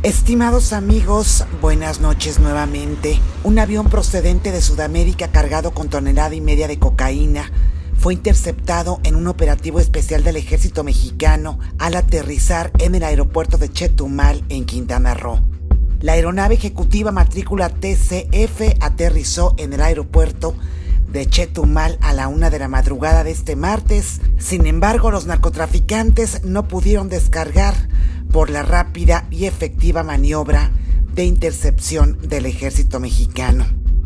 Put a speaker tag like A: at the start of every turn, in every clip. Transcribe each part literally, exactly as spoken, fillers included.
A: Estimados amigos, buenas noches nuevamente. Un avión procedente de Sudamérica cargado con tonelada y media de cocaína fue interceptado en un operativo especial del ejército mexicano al aterrizar en el aeropuerto de Chetumal, en Quintana Roo. La aeronave ejecutiva matrícula T C F aterrizó en el aeropuerto de Chetumal a la una de la madrugada de este martes. Sin embargo, los narcotraficantes no pudieron descargar por la rápida y efectiva maniobra de intercepción del ejército mexicano.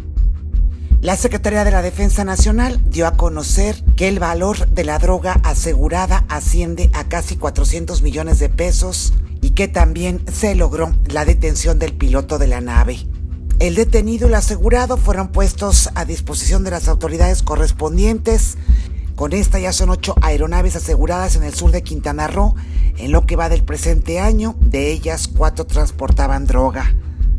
A: La Secretaría de la Defensa Nacional dio a conocer que el valor de la droga asegurada asciende a casi cuatrocientos millones de pesos y que también se logró la detención del piloto de la nave. El detenido y el asegurado fueron puestos a disposición de las autoridades correspondientes. Con esta ya son ocho aeronaves aseguradas en el sur de Quintana Roo en lo que va del presente año. De ellas, cuatro transportaban droga.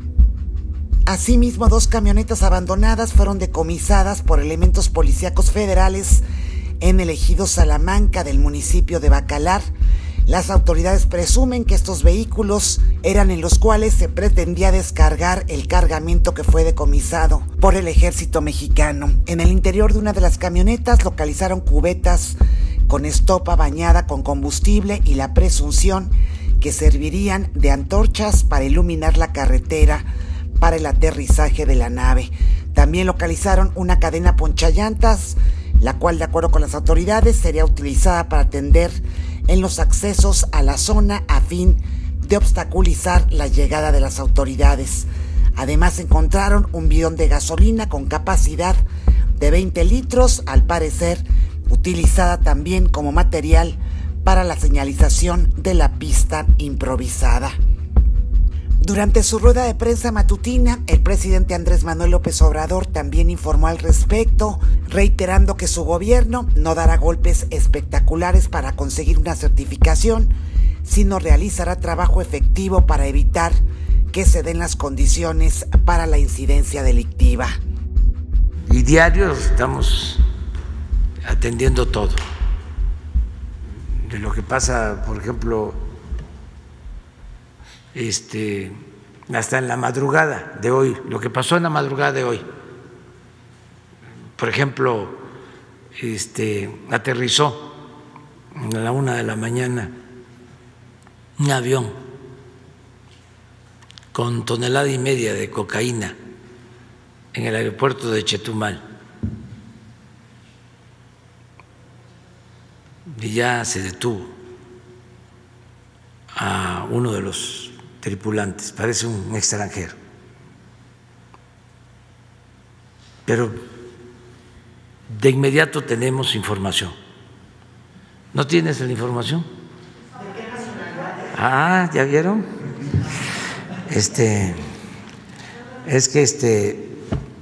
A: Asimismo, dos camionetas abandonadas fueron decomisadas por elementos policíacos federales en el ejido Salamanca del municipio de Bacalar. Las autoridades presumen que estos vehículos eran en los cuales se pretendía descargar el cargamento que fue decomisado por el ejército mexicano. En el interior de una de las camionetas localizaron cubetas con estopa bañada con combustible y la presunción que servirían de antorchas para iluminar la carretera para el aterrizaje de la nave. También localizaron una cadena ponchallantas, la cual, de acuerdo con las autoridades, sería utilizada para atender en los accesos a la zona a fin de obstaculizar la llegada de las autoridades. Además, encontraron un bidón de gasolina con capacidad de veinte litros, al parecer utilizada también como material para la señalización de la pista improvisada. Durante su rueda de prensa matutina, el presidente Andrés Manuel López Obrador también informó al respecto, reiterando que su gobierno no dará golpes espectaculares para conseguir una certificación, sino realizará trabajo efectivo para evitar que se den las condiciones para la incidencia delictiva.
B: Y diario estamos atendiendo todo. De lo que pasa, por ejemplo, Este, hasta en la madrugada de hoy, lo que pasó en la madrugada de hoy, por ejemplo, este, aterrizó a la una de la mañana un avión con tonelada y media de cocaína en el aeropuerto de Chetumal y ya se detuvo a uno de los tripulantes, parece un extranjero, pero de inmediato tenemos información. ¿No tienes la información? Ah, ¿ya vieron? Este, es que este,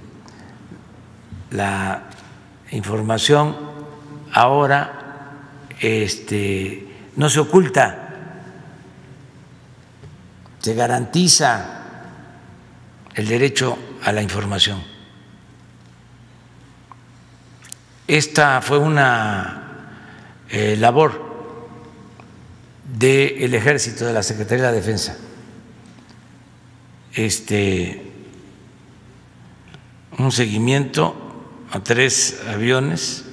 B: la información ahora este, no se oculta, se garantiza el derecho a la información. Esta fue una eh, labor del Ejército, de la Secretaría de la Defensa. Este, un seguimiento a tres aviones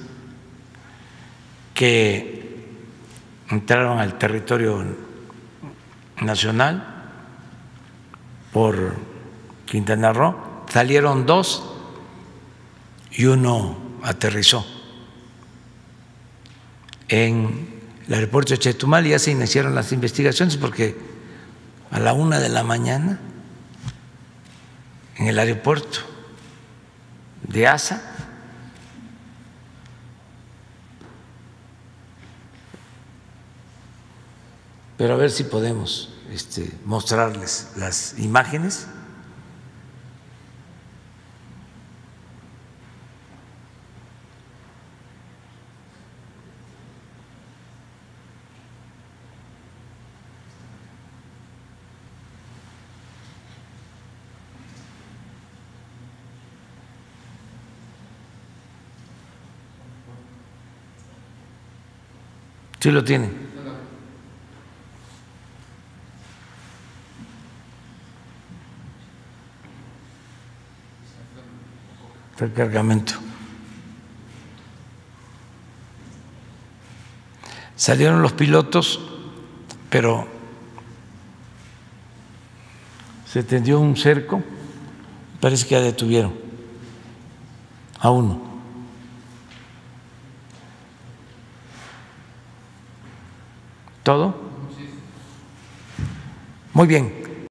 B: que entraron al territorio nacional por Quintana Roo, salieron dos y uno aterrizó en el aeropuerto de Chetumal y ya se iniciaron las investigaciones porque a la una de la mañana en el aeropuerto de Asa pero a ver si podemos Este, mostrarles las imágenes. ¿Sí lo tienen? Está el cargamento. Salieron los pilotos, pero se tendió un cerco, parece que ya detuvieron a uno. ¿Todo? Muy bien.